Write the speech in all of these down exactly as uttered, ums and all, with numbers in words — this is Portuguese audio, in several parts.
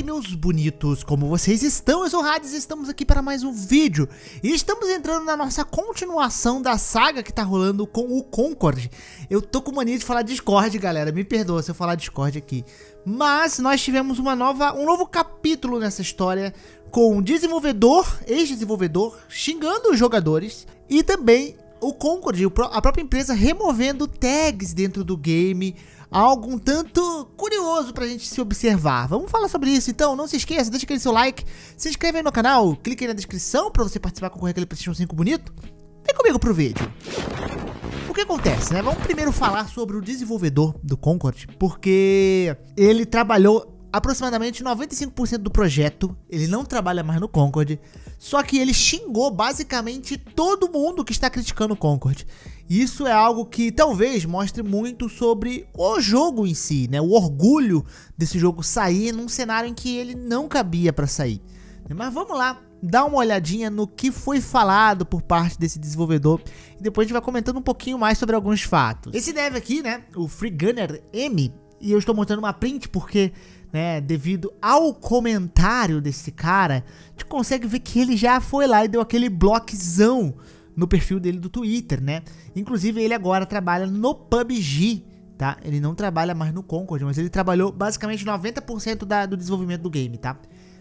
aí, meus bonitos, como vocês estão? Eu sou o Hades e estamos aqui para mais um vídeo. E estamos entrando na nossa continuação da saga que tá rolando com o Concord. Eu tô com mania de falar Discord, galera, me perdoa se eu falar Discord aqui. Mas nós tivemos uma nova, um novo capítulo nessa história com o desenvolvedor, ex-desenvolvedor, xingando os jogadores. E também o Concord, a própria empresa, removendo tags dentro do game. Algo um tanto curioso pra gente se observar. Vamos falar sobre isso então, não se esqueça, deixa aquele seu like, se inscreve aí no canal, clique aí na descrição pra você participar com aquele PlayStation cinco bonito. Vem comigo pro vídeo. O que acontece, né? Vamos primeiro falar sobre o desenvolvedor do Concord, porque ele trabalhou aproximadamente noventa e cinco por cento do projeto, ele não trabalha mais no Concord, só que ele xingou basicamente todo mundo que está criticando o Concord. Isso é algo que talvez mostre muito sobre o jogo em si, né? O orgulho desse jogo sair num cenário em que ele não cabia para sair. Mas vamos lá, dar uma olhadinha no que foi falado por parte desse desenvolvedor e depois a gente vai comentando um pouquinho mais sobre alguns fatos. Esse dev aqui, né, o FreeGunner M, e eu estou mostrando uma print porque, né, devido ao comentário desse cara, a gente consegue ver que ele já foi lá e deu aquele bloquezão no perfil dele do Twitter, né? Inclusive ele agora trabalha no P U B G, tá? Ele não trabalha mais no Concord, mas ele trabalhou basicamente noventa por cento da, do desenvolvimento do game, tá?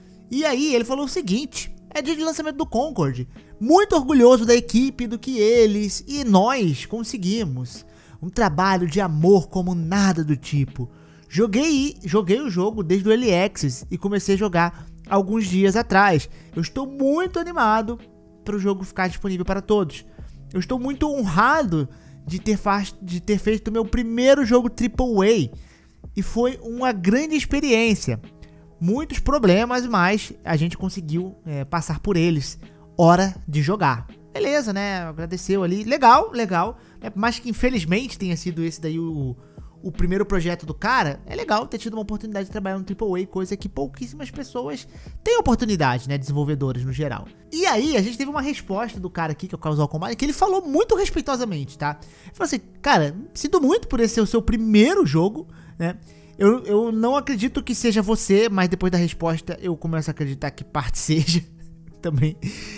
E aí ele falou o seguinte: é dia de lançamento do Concord, muito orgulhoso da equipe, do que eles e nós conseguimos. Um trabalho de amor como nada do tipo. Joguei, joguei o jogo desde o Early Access e comecei a jogar alguns dias atrás. Eu estou muito animado para o jogo ficar disponível para todos. Eu estou muito honrado de ter, de ter feito o meu primeiro jogo triplo A e foi uma grande experiência. Muitos problemas, mas a gente conseguiu é, passar por eles. Hora de jogar. Beleza, né? Agradeceu ali. Legal, legal. É, mas que infelizmente tenha sido esse daí o... o primeiro projeto do cara. É legal ter tido uma oportunidade de trabalhar no triplo A, coisa que pouquíssimas pessoas têm oportunidade, né, desenvolvedores no geral. E aí, a gente teve uma resposta do cara aqui, que é o Casual Combat, que ele falou muito respeitosamente, tá? Ele falou assim: cara, sinto muito por esse ser o seu primeiro jogo, né? Eu, eu não acredito que seja você, mas depois da resposta eu começo a acreditar que parte seja também.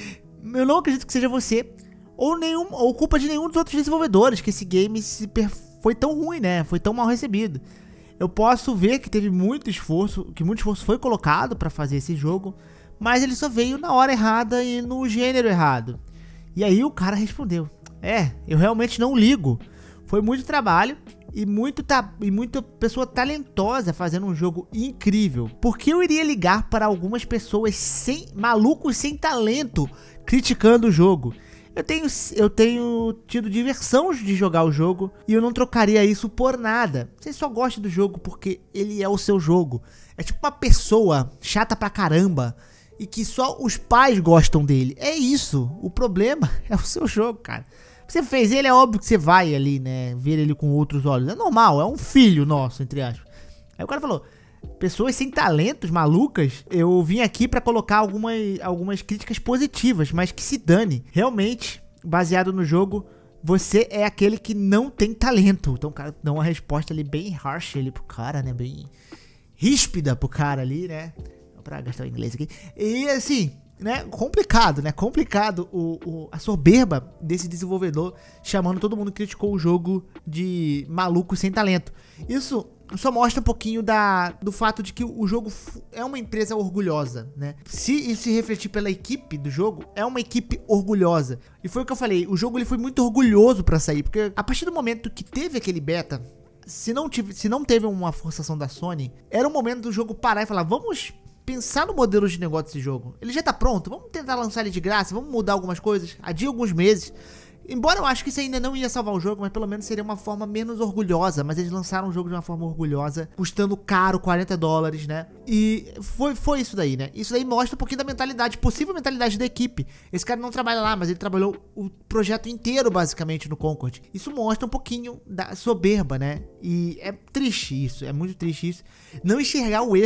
Eu não acredito que seja você, ou, nenhum, ou culpa de nenhum dos outros desenvolvedores, que esse game se perfeito. Foi tão ruim, né? Foi tão mal recebido. Eu posso ver que teve muito esforço, que muito esforço foi colocado para fazer esse jogo, mas ele só veio na hora errada e no gênero errado. E aí o cara respondeu: é, eu realmente não ligo. Foi muito trabalho e, muito ta e muita pessoa talentosa fazendo um jogo incrível. Por que eu iria ligar para algumas pessoas sem malucos sem talento criticando o jogo? Eu tenho, eu tenho tido diversão de jogar o jogo e eu não trocaria isso por nada. Você só gosta do jogo porque ele é o seu jogo. É tipo uma pessoa chata pra caramba e que só os pais gostam dele. É isso. O problema é o seu jogo, cara. Você fez ele, é óbvio que você vai ali, né, ver ele com outros olhos. É normal, é um filho nosso, entre aspas. Aí o cara falou: pessoas sem talentos, malucas, eu vim aqui pra colocar algumas, algumas críticas positivas, mas que se dane. Realmente, baseado no jogo, você é aquele que não tem talento. Então o cara dá uma resposta ali bem harsh ali pro cara, né? Bem ríspida pro cara ali, né? Pra gastar o inglês aqui. E assim, né? Complicado, né? Complicado o, o, a soberba desse desenvolvedor chamando todo mundo que criticou o jogo de maluco sem talento. Isso só mostra um pouquinho da, do fato de que o jogo é uma empresa orgulhosa, né? Se isso se refletir pela equipe do jogo, é uma equipe orgulhosa. E foi o que eu falei, o jogo ele foi muito orgulhoso pra sair, porque a partir do momento que teve aquele beta, se não, tive, se não teve uma forçação da Sony, era o momento do jogo parar e falar: vamos pensar no modelo de negócio desse jogo. Ele já tá pronto, vamos tentar lançar ele de graça, vamos mudar algumas coisas, adiar alguns meses. Embora eu acho que isso ainda não ia salvar o jogo, mas pelo menos seria uma forma menos orgulhosa. Mas eles lançaram o jogo de uma forma orgulhosa, custando caro, quarenta dólares, né? E foi, foi isso daí, né? Isso daí mostra um pouquinho da mentalidade, possível mentalidade da equipe. Esse cara não trabalha lá, mas ele trabalhou o projeto inteiro, basicamente, no Concord. Isso mostra um pouquinho da soberba, né? E é triste isso, é muito triste isso. Não enxergar o erro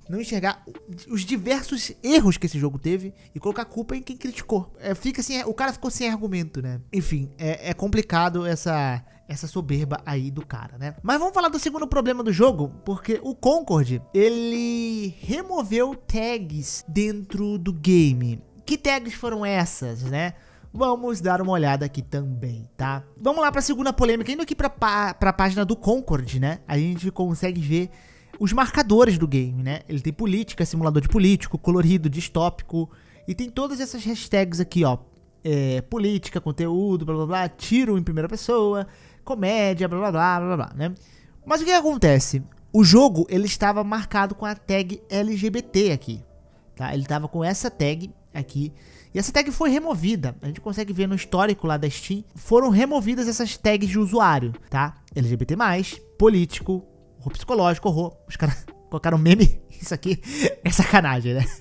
não enxergar os diversos erros que esse jogo teve e colocar a culpa em quem criticou. É, fica assim, o cara ficou sem argumento, né? Enfim, é, é complicado essa... essa soberba aí do cara, né? Mas vamos falar do segundo problema do jogo, porque o Concord, ele removeu tags dentro do game. Que tags foram essas, né? Vamos dar uma olhada aqui também, tá? Vamos lá pra segunda polêmica, indo aqui pra, pra página do Concord, né? A gente consegue ver os marcadores do game, né? Ele tem política, simulador de político, colorido, distópico, e tem todas essas hashtags aqui, ó. É, política, conteúdo, blá blá blá, tiro em primeira pessoa, comédia, blá blá blá blá blá, né? Mas o que acontece? O jogo, ele estava marcado com a tag L G B T aqui, tá? Ele estava com essa tag aqui, e essa tag foi removida. A gente consegue ver no histórico lá da Steam, foram removidas essas tags de usuário, tá? L G B T mais, político, horror psicológico, horror. Os caras colocaram meme, isso aqui é sacanagem, né?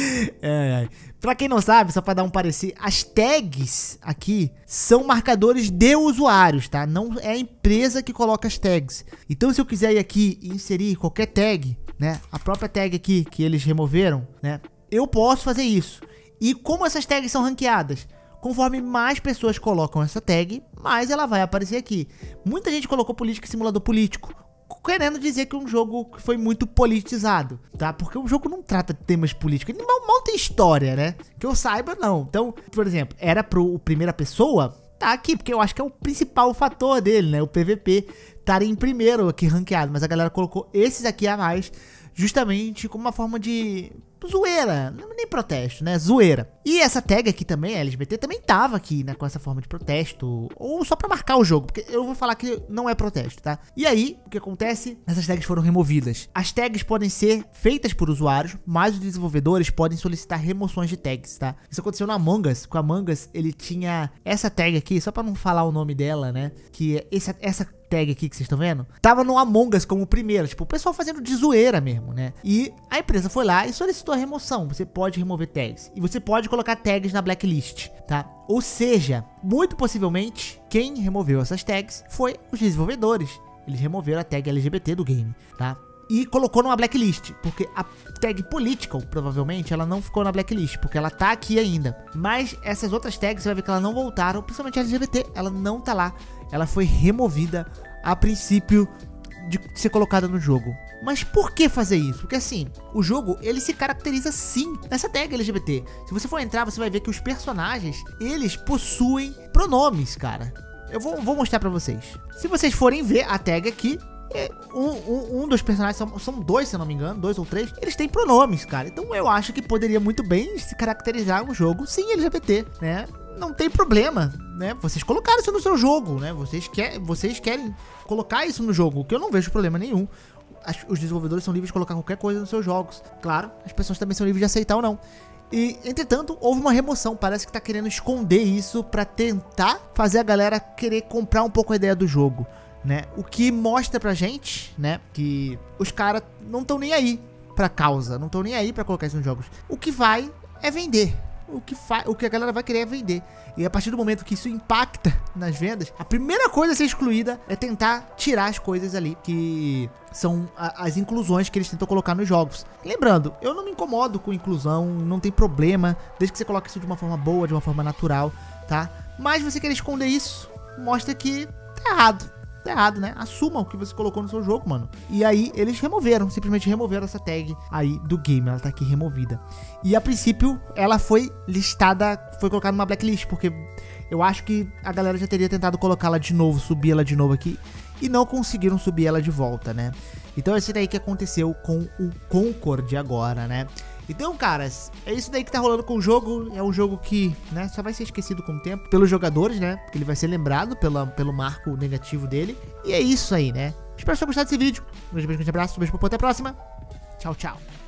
É, pra quem não sabe, só pra dar um parecer, as tags aqui são marcadores de usuários, tá? Não é a empresa que coloca as tags. Então se eu quiser ir aqui e inserir qualquer tag, né? A própria tag aqui que eles removeram, né? Eu posso fazer isso. E como essas tags são ranqueadas? Conforme mais pessoas colocam essa tag, mais ela vai aparecer aqui. Muita gente colocou política e simulador político, querendo dizer que é um jogo que foi muito politizado, tá? Porque o jogo não trata de temas políticos, ele mal, mal tem história, né? Que eu saiba, não. Então, por exemplo, era pro primeira pessoa, tá aqui, porque eu acho que é o principal fator dele, né? O P V P estar em primeiro aqui ranqueado, mas a galera colocou esses aqui a mais, justamente como uma forma de zoeira, nem protesto, né? Zoeira. E essa tag aqui também, L G B T, também tava aqui, né? Com essa forma de protesto, ou só pra marcar o jogo, porque eu vou falar que não é protesto, tá? E aí, o que acontece? Essas tags foram removidas. As tags podem ser feitas por usuários, mas os desenvolvedores podem solicitar remoções de tags, tá? Isso aconteceu no Among Us. Com o Among Us, ele tinha essa tag aqui, só pra não falar o nome dela, né? Que é essa, essa tag aqui que vocês estão vendo, tava no Among Us como primeiro, tipo, o pessoal fazendo de zoeira mesmo, né? E a empresa foi lá e solicitou a remoção. Você pode remover tags e você pode colocar tags na blacklist, tá? Ou seja, muito possivelmente, quem removeu essas tags foi os desenvolvedores. Eles removeram a tag L G B T do game, tá? E colocou numa blacklist, porque a tag political, provavelmente, ela não ficou na blacklist, porque ela tá aqui ainda. Mas essas outras tags, você vai ver que elas não voltaram, principalmente a L G B T, ela não tá lá. Ela foi removida a princípio de ser colocada no jogo. Mas por que fazer isso? Porque assim, o jogo, ele se caracteriza sim nessa tag L G B T. Se você for entrar, você vai ver que os personagens, eles possuem pronomes, cara. Eu vou, vou mostrar pra vocês. Se vocês forem ver a tag aqui, é, um, um, um dos personagens, são, são dois, se eu não me engano, dois ou três, eles têm pronomes, cara. Então eu acho que poderia muito bem se caracterizar um jogo sim L G B T, né? Não tem problema, né? Vocês colocaram isso no seu jogo, né? Vocês, quer, vocês querem colocar isso no jogo, o que eu não vejo problema nenhum. As, os desenvolvedores são livres de colocar qualquer coisa nos seus jogos. Claro, as pessoas também são livres de aceitar ou não. E, entretanto, houve uma remoção. Parece que tá querendo esconder isso pra tentar fazer a galera querer comprar um pouco a ideia do jogo, né? O que mostra pra gente, né, que os caras não estão nem aí pra causa, não estão nem aí pra colocar isso nos jogos. O que vai é vender. O que, o que a galera vai querer é vender. E a partir do momento que isso impacta nas vendas, a primeira coisa a ser excluída é tentar tirar as coisas ali que são a, as inclusões que eles tentam colocar nos jogos. Lembrando, eu não me incomodo com inclusão, não tem problema, desde que você coloque isso de uma forma boa, de uma forma natural, tá? Mas você querer esconder isso, mostra que tá errado. Tá errado, né? Assuma o que você colocou no seu jogo, mano. E aí, eles removeram, simplesmente removeram essa tag aí do game. Ela tá aqui removida. E a princípio, ela foi listada, foi colocada numa blacklist, porque eu acho que a galera já teria tentado colocá-la de novo, subir ela de novo aqui, e não conseguiram subir ela de volta, né? Então, esse daí que aconteceu com o Concord agora, né? Então, caras, é isso daí que tá rolando com o jogo. É um jogo que, né, só vai ser esquecido com o tempo pelos jogadores, né? Porque ele vai ser lembrado pela, pelo marco negativo dele. E é isso aí, né? Espero que vocês tenham gostado desse vídeo. Um beijo, beijo, um abraço, um beijo, até a próxima. Tchau, tchau.